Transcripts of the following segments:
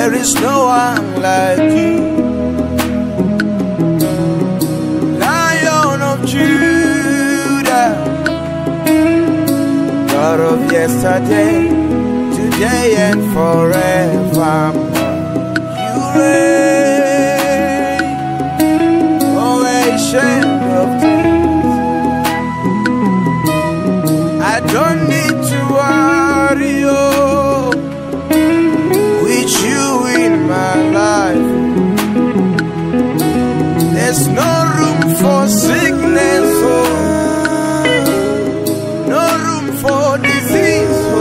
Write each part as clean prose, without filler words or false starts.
There is no one like you. Lion of Judah, God of yesterday, today and forevermore. You reign, oh ancient of days. I don't need to worry, oh, with you in my life. There's no room for sickness, oh, no room for disease, oh,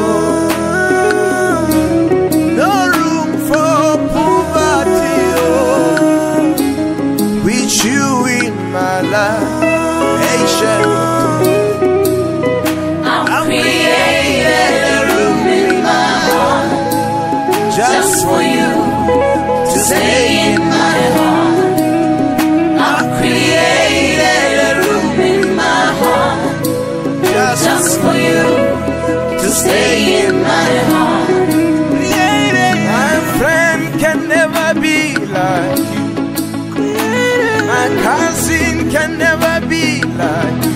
no room for poverty, oh, with you in my life. Ancient of days. I've created a room in my heart just for you to stay in my heart. I've created a room in my heart just for you to stay in my heart. My friend can never be like you. My cousin can never be like you.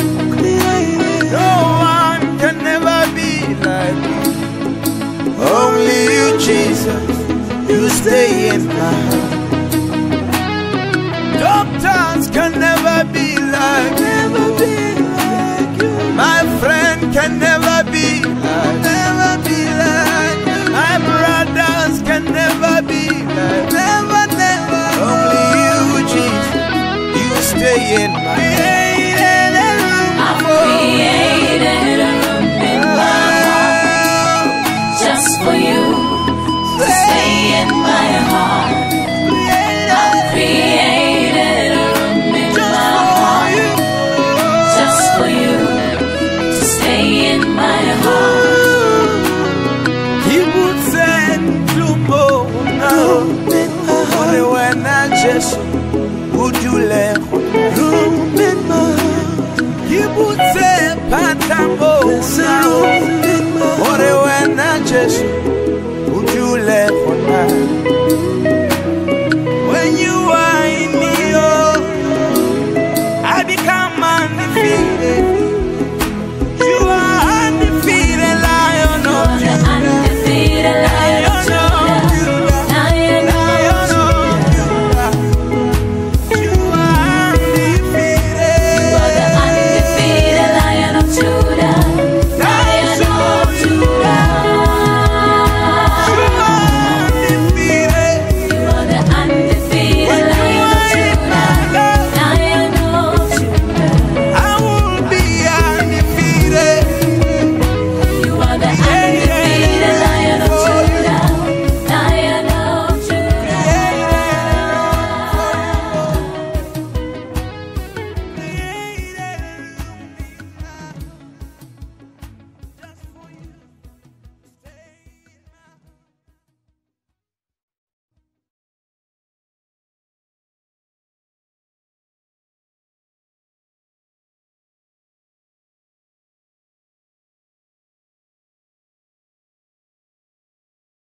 No one can never be like you. Only you, Jesus, you stay in my heart. Doctors can never be like you. My friend can never be like you. My brothers can never be like you. Only you, Jesus, you stay in my heart. I've created a room in my heart just for you to stay in my heart. I've created a room in my heart just for you to stay in my heart. Kibutsen Lumona, Orewena Jesu, Udule, Kibutse Patambo, Orewena Jesu.